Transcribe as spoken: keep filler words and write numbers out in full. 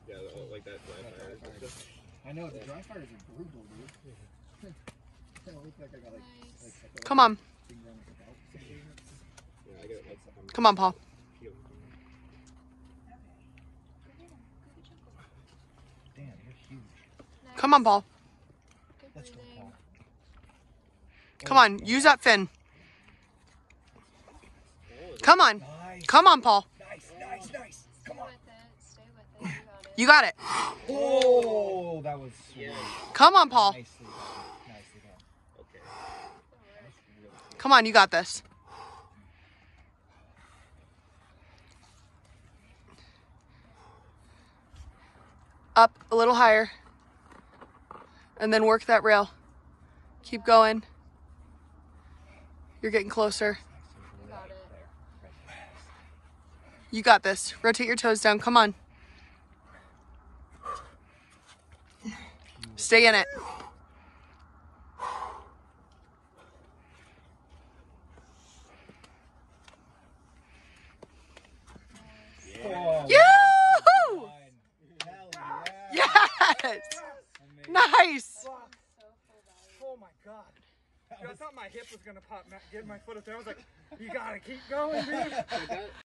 Yeah, like that dry fire. I know, the dry fires are brutal, dude. I look like I got like, like, like Come on. Yeah, I get it, like, Come on, Paul. Damn, you're huge. Come on, Paul. Let's go, Paul. Come on, use that fin. Come on. Nice. Come on, Paul. Nice, nice, nice. Come on. Stay with it. You got it. You got it. Oh, that was sweet. Yeah. Come on, Paul. Nicely done. Nicely done. Okay. Come on, you got this. Up a little higher. And then work that rail. Keep going. You're getting closer. You got it. You got this. Rotate your toes down. Come on. Stay in it. Oh, Yoo-hoo! hell yeah. Yes! Nice! Oh my god. Dude, I thought my hip was gonna pop, get my foot up there. I was like, you gotta keep going, dude.